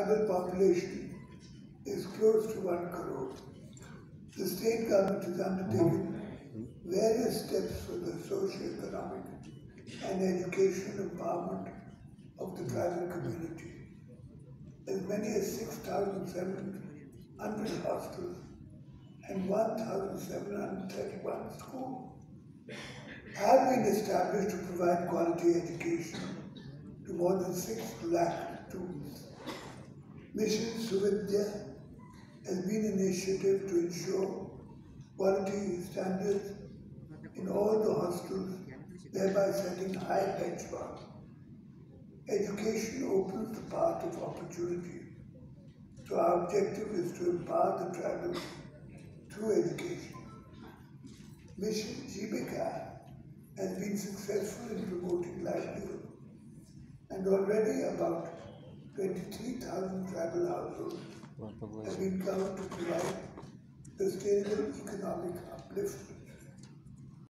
tribal population is close to 1 crore. The state government has undertaken various steps for the socio-economic and educational empowerment of the tribal community. As many as 6,700 hostels and 1,731 schools have been established to provide quality education to more than 6 lakh students. Mission Suvidya has been an initiative to ensure quality standards in all the hostels, thereby setting high benchmarks. Education opens the path of opportunity, so our objective is to empower the tribals through education. Mission Jivika has been successful in promoting livelihood, and already about 23,000 tribal households have been covered to provide sustainable economic upliftment.